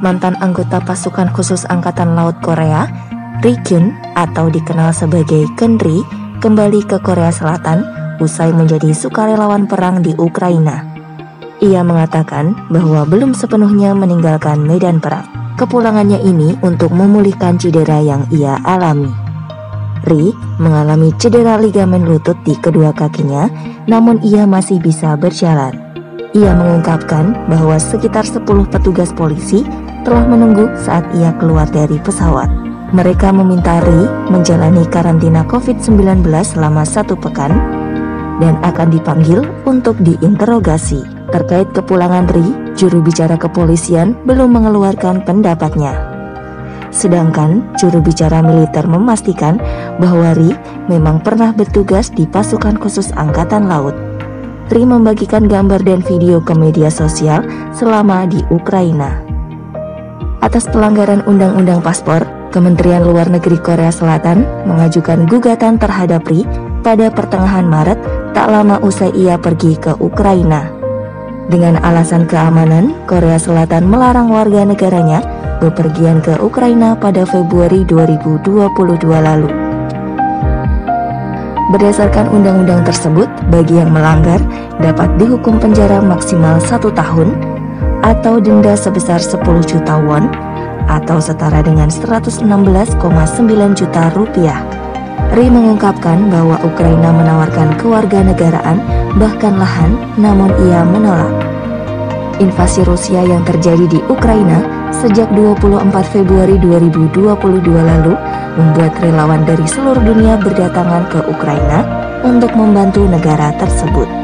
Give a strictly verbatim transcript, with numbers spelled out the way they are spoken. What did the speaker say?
mantan anggota pasukan khusus Angkatan Laut Korea, Ri Kyun atau dikenal sebagai Keun-ri, kembali ke Korea Selatan usai menjadi sukarelawan perang di Ukraina. Ia mengatakan bahwa belum sepenuhnya meninggalkan medan perang. Kepulangannya ini untuk memulihkan cedera yang ia alami. Ri mengalami cedera ligamen lutut di kedua kakinya, namun ia masih bisa berjalan. Ia mengungkapkan bahwa sekitar sepuluh petugas polisi telah menunggu saat ia keluar dari pesawat. Mereka meminta Ri menjalani karantina covid sembilan belas selama satu pekan dan akan dipanggil untuk diinterogasi. Terkait kepulangan Ri, juru bicara kepolisian belum mengeluarkan pendapatnya. Sedangkan juru bicara militer memastikan bahwa Ri memang pernah bertugas di pasukan khusus Angkatan Laut. Ri membagikan gambar dan video ke media sosial selama di Ukraina. Atas pelanggaran Undang-Undang Paspor, Kementerian Luar Negeri Korea Selatan mengajukan gugatan terhadap Ri pada pertengahan Maret, tak lama usai ia pergi ke Ukraina. Dengan alasan keamanan, Korea Selatan melarang warga negaranya bepergian ke Ukraina pada Februari dua ribu dua puluh dua lalu. Berdasarkan undang-undang tersebut, bagi yang melanggar dapat dihukum penjara maksimal satu tahun atau denda sebesar sepuluh juta won atau setara dengan seratus enam belas koma sembilan juta rupiah. Ri mengungkapkan bahwa Ukraina menawarkan kewarganegaraan bahkan lahan, namun ia menolak. Invasi Rusia yang terjadi di Ukraina sejak dua puluh empat Februari dua ribu dua puluh dua lalu membuat relawan dari seluruh dunia berdatangan ke Ukraina untuk membantu negara tersebut.